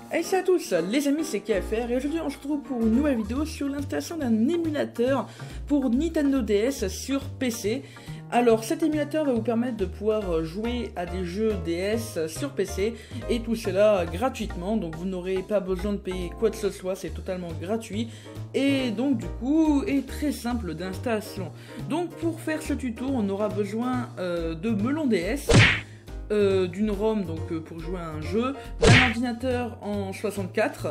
Hey salut à tous, les amis, c'est KFR et aujourd'hui on se retrouve pour une nouvelle vidéo sur l'installation d'un émulateur pour Nintendo DS sur PC. Alors cet émulateur va vous permettre de pouvoir jouer à des jeux DS sur PC et tout cela gratuitement, donc vous n'aurez pas besoin de payer quoi que ce soit, c'est totalement gratuit et donc du coup est très simple d'installation. Donc pour faire ce tuto on aura besoin de melon DS. D'une ROM donc pour jouer à un jeu, d'un ordinateur en 64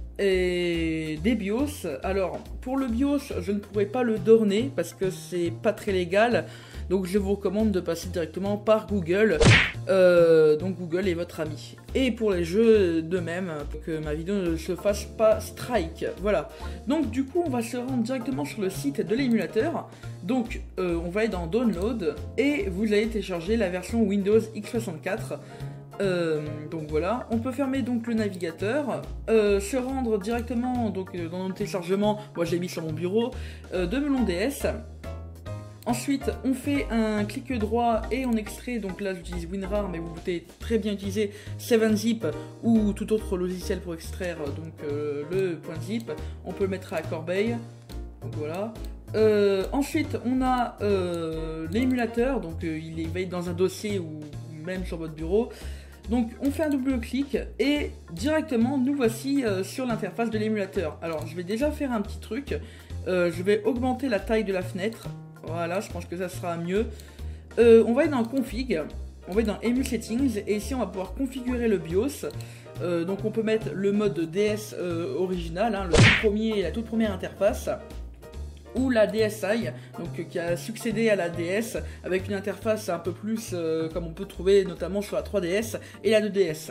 et des BIOS. Alors pour le BIOS je ne pourrais pas le dorner parce que c'est pas très légal, donc je vous recommande de passer directement par Google. Donc Google est votre ami. Et pour les jeux de même, pour que ma vidéo ne se fasse pas strike. Voilà. Donc du coup on va se rendre directement sur le site de l'émulateur. Donc on va aller dans Download et vous allez télécharger la version Windows x64. Donc voilà, on peut fermer donc le navigateur, se rendre directement donc dans notre téléchargement. Moi j'ai mis sur mon bureau de Melon DS. Ensuite, on fait un clic droit et on extrait, donc là j'utilise WinRAR, mais vous pouvez très bien utiliser 7-Zip ou tout autre logiciel pour extraire donc le .zip. On peut le mettre à corbeille, donc voilà. Ensuite, on a l'émulateur, donc il va être dans un dossier ou même sur votre bureau. Donc on fait un double clic et directement nous voici sur l'interface de l'émulateur. Alors je vais déjà faire un petit truc, je vais augmenter la taille de la fenêtre. Voilà, je pense que ça sera mieux. On va aller dans Config, on va aller dans Emu Settings, et ici on va pouvoir configurer le BIOS. Donc on peut mettre le mode DS original, hein, le tout premier, la toute première interface, ou la DSi, donc qui a succédé à la DS, avec une interface un peu plus comme on peut trouver notamment sur la 3DS et la 2DS.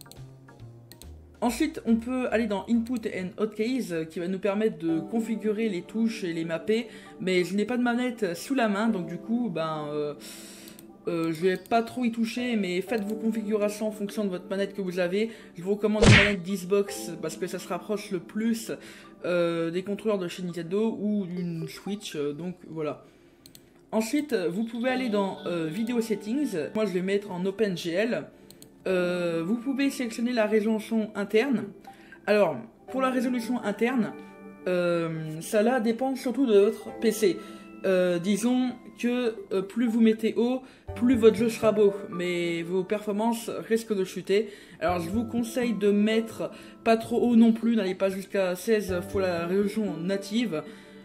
Ensuite, on peut aller dans Input and Hotkeys qui va nous permettre de configurer les touches et les mapper, mais je n'ai pas de manette sous la main, donc du coup, je vais pas trop y toucher, mais faites vos configurations en fonction de votre manette que vous avez. Je vous recommande une manette Xbox parce que ça se rapproche le plus des contrôleurs de chez Nintendo ou d'une Switch, donc voilà. Ensuite, vous pouvez aller dans Video Settings. Moi, je vais mettre en OpenGL. Vous pouvez sélectionner la résolution interne. Alors, pour la résolution interne, ça là dépend surtout de votre PC. Disons que plus vous mettez haut, plus votre jeu sera beau, mais vos performances risquent de chuter. Alors je vous conseille de mettre pas trop haut non plus, n'allez pas jusqu'à 16 fois la résolution native.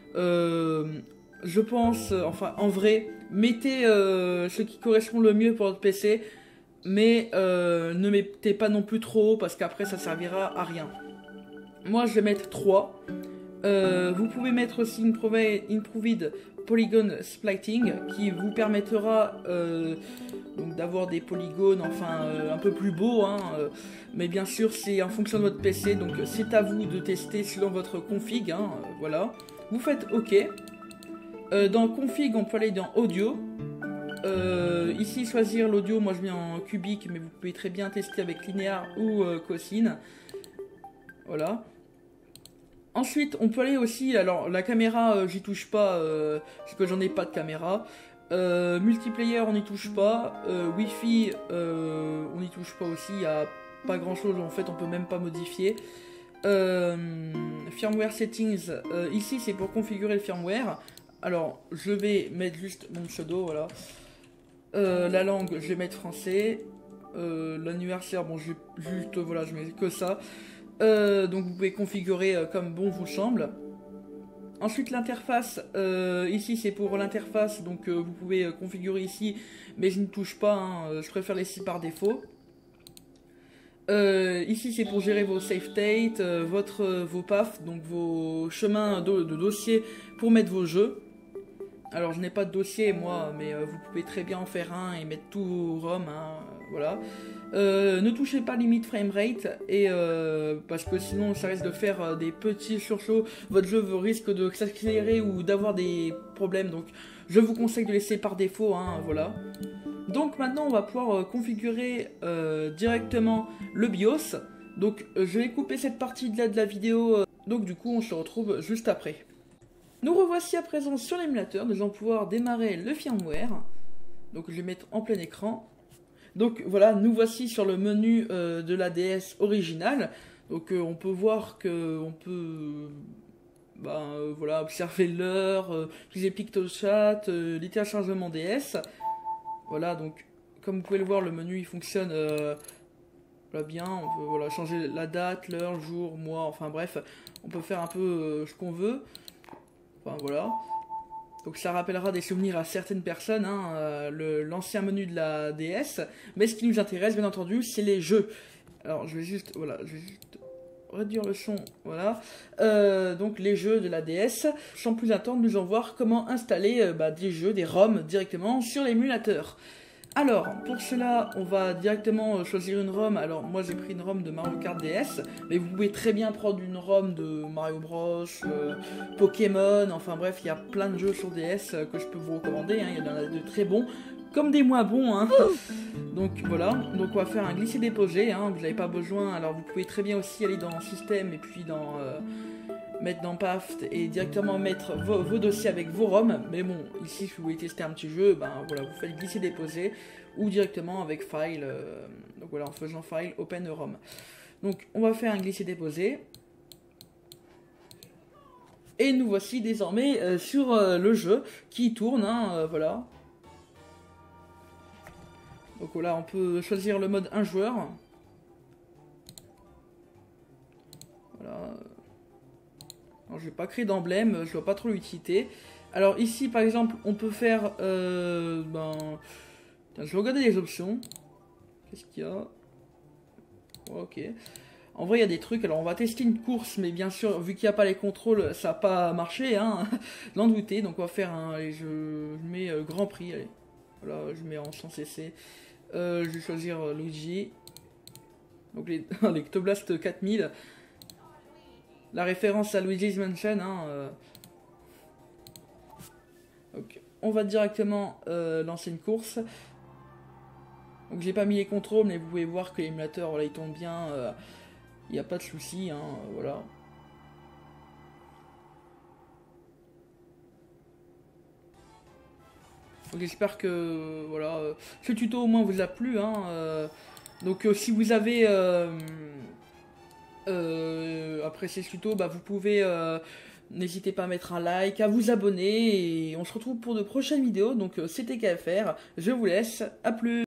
Je pense, enfin en vrai, mettez ce qui correspond le mieux pour votre PC. Mais ne mettez pas non plus trop haut parce qu'après ça servira à rien. Moi je vais mettre 3. Vous pouvez mettre aussi Improved Polygon Splitting qui vous permettra d'avoir des polygones enfin un peu plus beaux, hein, mais bien sûr c'est en fonction de votre PC, donc c'est à vous de tester selon votre config, hein, voilà. Vous faites OK. Dans config on peut aller dans audio. Ici choisir l'audio, moi je mets en cubique, mais vous pouvez très bien tester avec linéaire ou cosine. Voilà. Ensuite on peut aller aussi, alors la caméra j'y touche pas parce que j'en ai pas de caméra. Multiplayer on n'y touche pas. Wi-Fi on n'y touche pas aussi, il n'y a pas grand chose en fait, on peut même pas modifier. Firmware settings, ici c'est pour configurer le firmware. Alors je vais mettre juste mon pseudo, voilà. La langue, je vais mettre français. L'anniversaire, bon, juste, voilà, je mets que ça. Donc vous pouvez configurer comme bon vous semble. Ensuite l'interface, ici c'est pour l'interface, donc vous pouvez configurer ici, mais je ne touche pas, hein, je préfère laisser par défaut. Ici c'est pour gérer vos save state, vos paths, donc vos chemins de dossier pour mettre vos jeux. Alors je n'ai pas de dossier moi, mais vous pouvez très bien en faire un et mettre tout ROM, hein, voilà. Ne touchez pas limite framerate, et parce que sinon ça risque de faire des petits sursauts, votre jeu risque de s'accélérer ou d'avoir des problèmes, donc je vous conseille de laisser par défaut, hein, voilà. Donc maintenant on va pouvoir configurer directement le BIOS, donc je vais couper cette partie de là de la vidéo, donc du coup on se retrouve juste après. Nous revoici à présent sur l'émulateur, nous allons pouvoir démarrer le firmware. Donc je vais mettre en plein écran. Donc voilà, nous voici sur le menu de la DS originale. Donc on peut voir que on peut voilà, observer l'heure, utiliser PictoChat, les téléchargements DS. Voilà, donc comme vous pouvez le voir, le menu il fonctionne voilà, bien. On peut voilà, changer la date, l'heure, le jour, mois, enfin bref, on peut faire un peu ce qu'on veut. Enfin voilà. Donc ça rappellera des souvenirs à certaines personnes, hein, l'ancien menu de la DS. Mais ce qui nous intéresse, bien entendu, c'est les jeux. Alors je vais juste réduire le son, voilà. Donc les jeux de la DS. Sans plus attendre, nous allons voir comment installer des jeux, des ROM directement sur l'émulateur. Alors, pour cela, on va directement choisir une ROM. Alors, moi j'ai pris une ROM de Mario Kart DS, mais vous pouvez très bien prendre une ROM de Mario Bros, Pokémon, enfin bref, il y a plein de jeux sur DS que je peux vous recommander, hein. Il y en a de très bons, comme des moins bons, hein. Donc voilà, donc on va faire un glisser-déposer, hein. Vous n'avez pas besoin, alors vous pouvez très bien aussi aller dans Système et puis dans... mettre dans Paft et directement mettre vos dossiers avec vos ROM. Mais bon, ici, si vous voulez tester un petit jeu, voilà, vous faites glisser-déposer ou directement avec File. Donc voilà, en faisant File, Open ROM. Donc on va faire un glisser-déposer. Et nous voici désormais sur le jeu qui tourne, hein, voilà. Donc voilà, on peut choisir le mode 1 joueur. Voilà. Alors, je vais pas créer d'emblème, je vois pas trop l'utilité. Alors ici par exemple on peut faire je vais regarder les options. Qu'est-ce qu'il y a? Ok. En vrai il y a des trucs, alors on va tester une course, mais bien sûr vu qu'il n'y a pas les contrôles ça n'a pas marché, hein. N'en doutez, donc on va faire un. Allez, je mets Grand Prix, allez. Voilà, je mets en sans cesser. Je vais choisir Luigi. Donc les Octoblast 4000. La référence à Luigi's Mansion, hein, Donc, on va directement lancer une course. Donc j'ai pas mis les contrôles, mais vous pouvez voir que l'émulateur, voilà, il tourne bien. Il n'y a pas de souci, hein, voilà. Donc j'espère que voilà, ce tuto au moins vous a plu, hein. Donc si vous avez apprécié ce tuto, vous pouvez n'hésitez pas à mettre un like, à vous abonner et on se retrouve pour de prochaines vidéos. Donc c'était KFR, je vous laisse, à plus.